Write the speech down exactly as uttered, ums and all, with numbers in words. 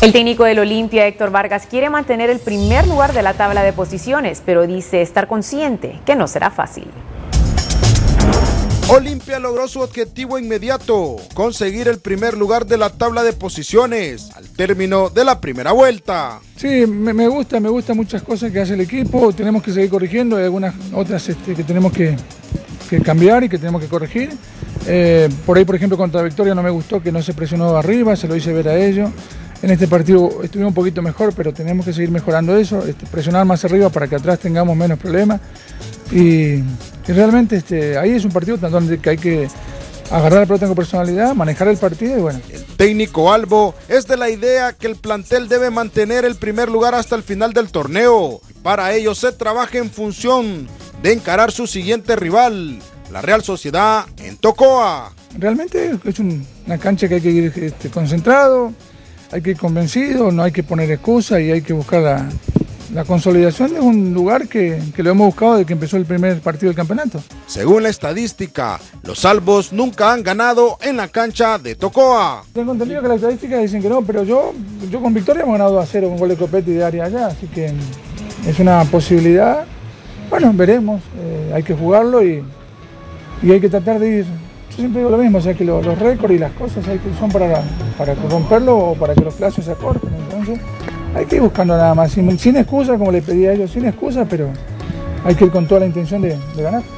El técnico del Olimpia, Héctor Vargas, quiere mantener el primer lugar de la tabla de posiciones, pero dice estar consciente que no será fácil. Olimpia logró su objetivo inmediato, conseguir el primer lugar de la tabla de posiciones al término de la primera vuelta. Sí, me, me gusta, me gustan muchas cosas que hace el equipo, tenemos que seguir corrigiendo, hay algunas otras este, que tenemos que, que cambiar y que tenemos que corregir. Eh, por ahí, por ejemplo, contra Victoria no me gustó que no se presionó arriba, se lo hice ver a ellos. En este partido estuvimos un poquito mejor, pero tenemos que seguir mejorando eso, este, presionar más arriba para que atrás tengamos menos problemas. Y, y realmente este, ahí es un partido donde hay que agarrar la pelota con personalidad, manejar el partido y bueno. El técnico Albo es de la idea que el plantel debe mantener el primer lugar hasta el final del torneo. Para ello se trabaja en función de encarar su siguiente rival, la Real Sociedad en Tocoa. Realmente es un, una cancha que hay que ir este, concentrado, hay que ir convencido, no hay que poner excusas y hay que buscar la, la consolidación de un lugar que, que lo hemos buscado desde que empezó el primer partido del campeonato. Según la estadística, los Albos nunca han ganado en la cancha de Tocoa. Tengo entendido que las estadísticas dicen que no, pero yo, yo con Victoria hemos ganado dos a cero con gol de Copetti de área allá, así que es una posibilidad. Bueno, veremos, eh, hay que jugarlo y, y hay que tratar de ir. Yo siempre digo lo mismo, o sea que lo, los récords y las cosas hay que, son para, para romperlo o para que los plazos se acorten, entonces hay que ir buscando nada más, sin, sin excusa, como le pedí a ellos, sin excusa, pero hay que ir con toda la intención de, de ganar.